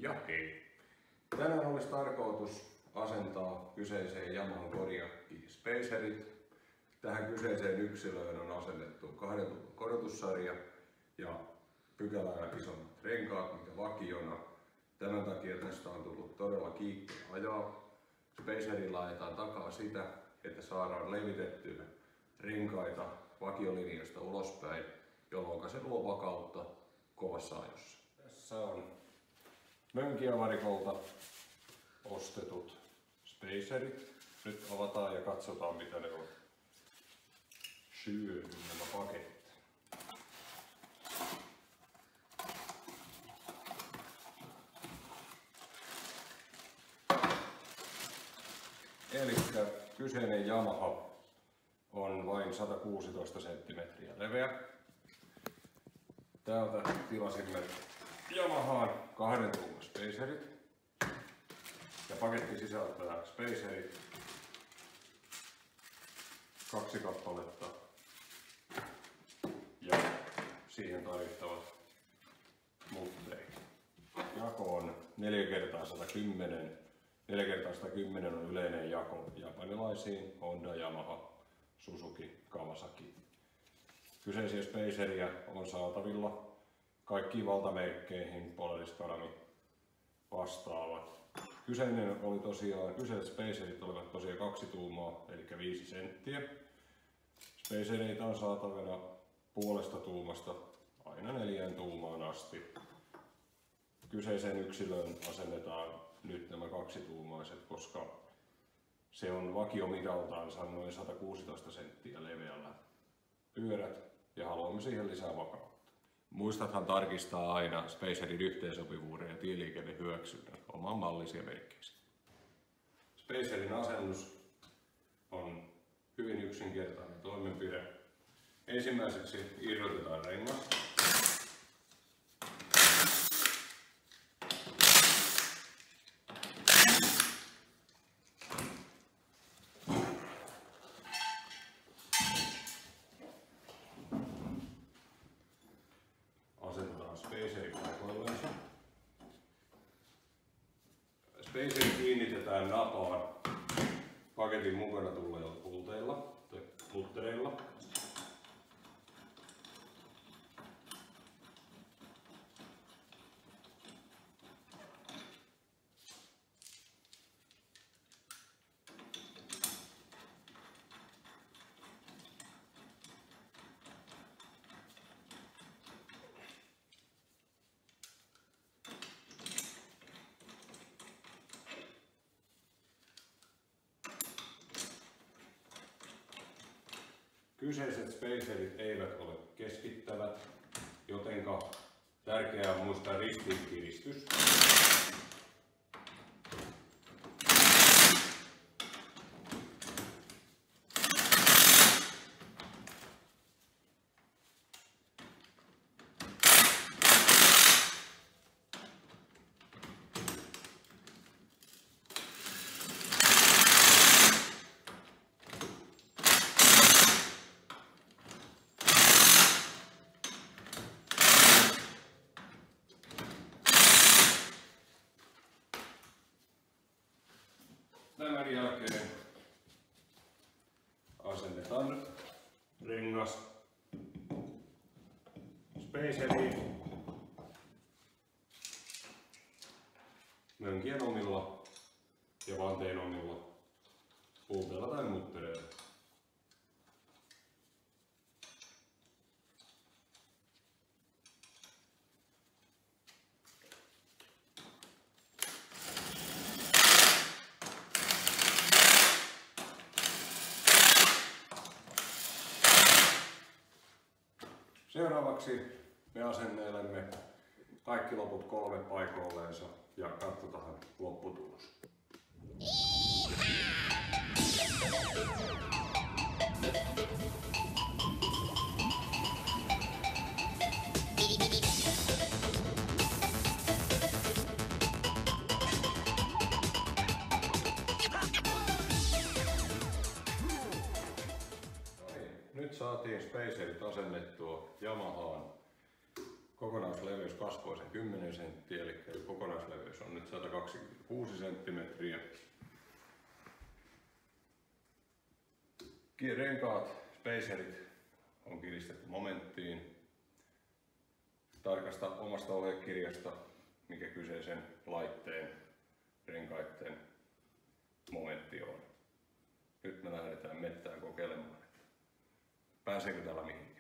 Ja hei! Tänään olisi tarkoitus asentaa kyseiseen Yamahan kodiakkiin spacerit. Tähän kyseiseen yksilöön on asennettu 2 tuuman korotussarja ja pykälää isommat renkaat, mikä vakiona. Tämän takia tästä on tullut todella kiikkeä ajaa. Spacerilla ajetaan takaa sitä, että saadaan levitettyä renkaita vakiolinjasta ulospäin, jolloin se luo vakautta kovassa ajossa. Tässä on Mönkijävarikolta ostetut spacerit. Nyt avataan ja katsotaan mitä ne on syönyt nämä paketit. Elikkä kyseinen Yamaha on vain 116 senttimetriä leveä. Täältä tilasimme Yamahaan 2 tuuman spacerit. Ja paketti sisältää spacerit, 2 kappaletta ja siihen tarvittavat mutterit. Jako on 4x110. 4x110 on yleinen jako japanilaisiin Honda, Yamaha, Suzuki, Kawasaki. Kyseisiä spaceria on saatavilla kaikkiin valtamerkkeihin, Polaris, Karami vastaavat. Kyseiset spacerit olivat tosiaan 2 tuumaa, eli 5 senttiä. Spacereita on saatavilla 0,5 tuumasta aina 4 tuumaan asti. Kyseiseen yksilöön asennetaan nyt nämä 2 tuumaiset, koska se on vakiomidaltaansa noin 116 senttiä leveällä pyörät ja haluamme siihen lisää vakautta. Muistathan tarkistaa aina spacerin yhteensopivuuden ja tieliikennehyväksynnän oman mallisi ja merkiksi. Spacerin asennus on hyvin yksinkertainen toimenpide. Ensimmäiseksi irrotetaan rengas. Asetetaan spaceri paikoillensa. Spaceri kiinnitetään napaan paketin mukana tulleilla pulteilla tai muttereilla. Kyseiset spacerit eivät ole keskittävät, jotenka tärkeää on muistaa ristiinkiristys. Tämän jälkeen asennetaan rengas spaceriin mönkien omilla ja vanteen omilla pulteilla tai muttereilla. Seuraavaksi me asenneilemme kaikki loput 3 paikoilleensa ja katsotaan lopputulos. Nyt saatiin spacerit asennettua Yamahaan kokonaisleveys kasvoi sen 10 senttiä, eli kokonaisleveys on nyt 126 senttimetriä. Renkaat, spacerit on kiristetty momenttiin. Tarkasta omasta ohjekirjasta, mikä kyseisen laitteen renkaiden momentti on. Nyt me lähdetään mettään kokeilemaan, että pääseekö täällä mihinkään.